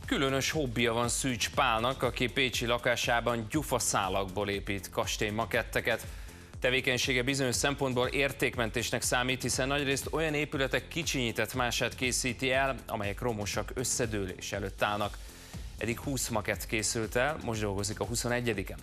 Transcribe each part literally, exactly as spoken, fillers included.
Különös hobbija van Szűcs Pálnak, aki pécsi lakásában gyufaszálakból épít kastélymaketteket. Tevékenysége bizonyos szempontból értékmentésnek számít, hiszen nagyrészt olyan épületek kicsinyített mását készíti el, amelyek romosak, összedőlés előtt állnak. Eddig húsz makett készült el, most dolgozik a huszonegyediken.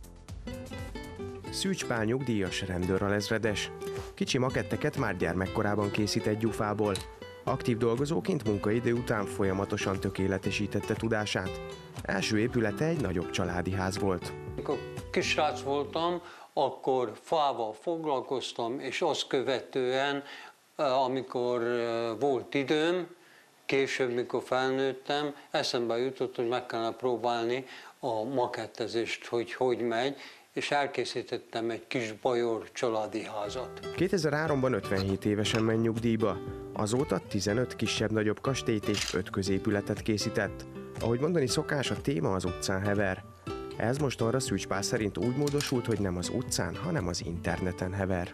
Szűcs Pál nyugdíjas rendőralezredes. Kicsi maketteket már gyermekkorában készített gyufából. Aktív dolgozóként munkaidő után folyamatosan tökéletesítette tudását. Első épülete egy nagyobb családi ház volt. Amikor kisrác voltam, akkor fával foglalkoztam, és azt követően, amikor volt időm, később, mikor felnőttem, eszembe jutott, hogy meg kellene próbálni a makettezést, hogy hogy megy, és elkészítettem egy kis bajor családi házat. kétezer-háromban ötvenhét évesen ment nyugdíjba. Azóta tizenöt kisebb-nagyobb kastélyt és öt középületet készített. Ahogy mondani szokás, a téma az utcán hever. Ez mostanra Szűcs Pál szerint úgy módosult, hogy nem az utcán, hanem az interneten hever.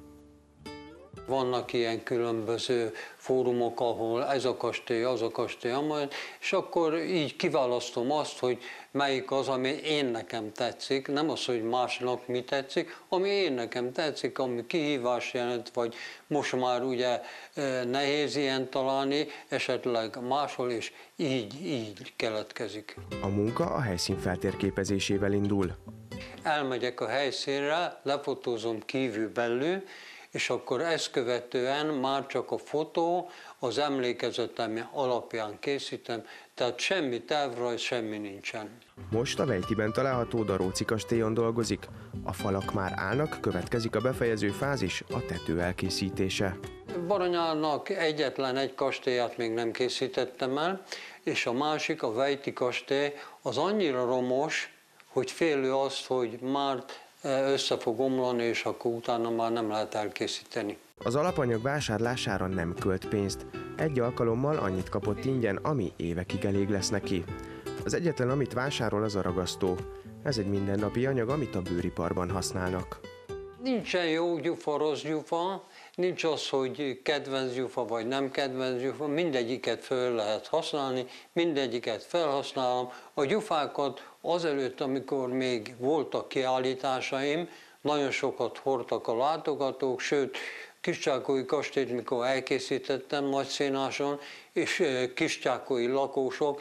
Vannak ilyen különböző fórumok, ahol ez a kastély, az a kastély, amely, és akkor így kiválasztom azt, hogy melyik az, ami én nekem tetszik, nem az, hogy másnak mi tetszik, ami én nekem tetszik, ami kihívás jelent, vagy most már ugye nehéz ilyen találni, esetleg máshol, és így, így keletkezik. A munka a helyszín feltérképezésével indul. Elmegyek a helyszínre, lefotózom kívül-belül, és akkor ezt követően már csak a fotó, az emlékezetem alapján készítem, tehát semmi tervrajz, semmi nincsen. Most a Vejtiben található Daróci kastélyon dolgozik. A falak már állnak, következik a befejező fázis, a tető elkészítése. Baranyának egyetlen egy kastélyát még nem készítettem el, és a másik, a Vejti kastély, az annyira romos, hogy félő azt, hogy már össze fog omlani, és akkor utána már nem lehet elkészíteni. Az alapanyag vásárlására nem költ pénzt. Egy alkalommal annyit kapott ingyen, ami évekig elég lesz neki. Az egyetlen, amit vásárol, az a ragasztó. Ez egy mindennapi anyag, amit a bőriparban használnak. Nincsen jó gyufa, rossz gyufa, nincs az, hogy kedvenc gyufa vagy nem kedvenc gyufa, mindegyiket föl lehet használni, mindegyiket felhasználom. A gyufákat azelőtt, amikor még voltak kiállításaim, nagyon sokat hordtak a látogatók, sőt, Kiscsákói kastélyt, mikor elkészítettem Nagyszénáson, és kiscsákói lakósok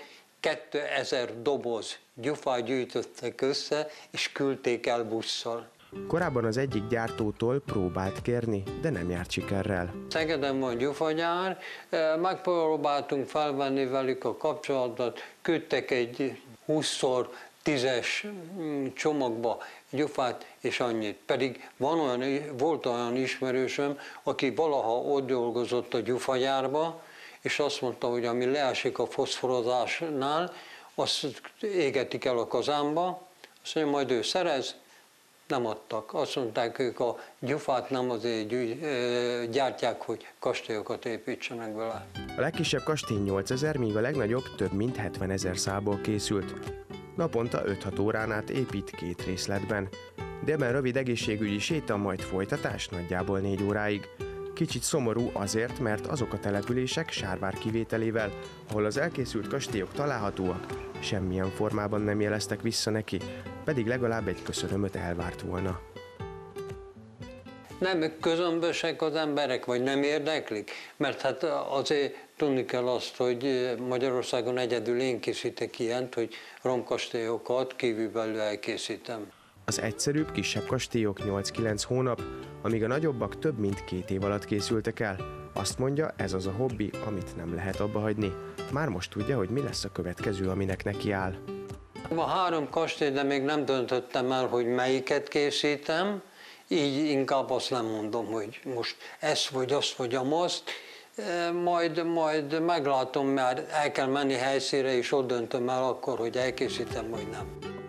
kétezer doboz gyufát gyűjtöttek össze, és küldték el busszal. Korábban az egyik gyártótól próbált kérni, de nem járt sikerrel. Szegeden van gyufagyár, megpróbáltunk felvenni velük a kapcsolatot, küldtek egy húsz tízes csomagba gyufát, és annyit. Pedig van olyan, volt olyan ismerősöm, aki valaha ott dolgozott a gyufagyárba, és azt mondta, hogy ami leesik a foszforozásnál, azt égetik el a kazánba, azt mondja, majd ő szerez, nem adtak. Azt mondták, ők a gyufát nem azért gyártják, hogy kastélyokat építsenek vele. A legkisebb kastély nyolcezer, míg a legnagyobb több mint hetvenezer szálból készült. Naponta öt-hat órán át épít két részletben. Délben rövid egészségügyi séta, majd folytatás nagyjából négy óráig. Kicsit szomorú azért, mert azok a települések, Sárvár kivételével, ahol az elkészült kastélyok találhatóak, semmilyen formában nem jeleztek vissza neki, pedig legalább egy köszönömöt elvárt volna. Nem közömbösek az emberek, vagy nem érdeklik? Mert hát azért tudni kell azt, hogy Magyarországon egyedül én készítek ilyent, hogy romkastélyokat kívülbelül elkészítem. Az egyszerűbb, kisebb kastélyok nyolc-kilenc hónap, amíg a nagyobbak több mint két év alatt készültek el. Azt mondja, ez az a hobbi, amit nem lehet abba hagyni. Már most tudja, hogy mi lesz a következő, aminek neki áll. A három kastély, de még nem döntöttem el, hogy melyiket készítem, így inkább azt nem mondom, hogy most ezt vagy azt vagy amazt, majd, majd meglátom, mert el kell menni helyszínre, és ott döntöm el akkor, hogy elkészítem, vagy nem.